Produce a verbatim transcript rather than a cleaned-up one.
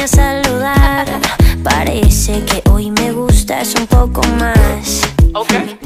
a saludar. Parece que hoy me gustas un poco más. Okay.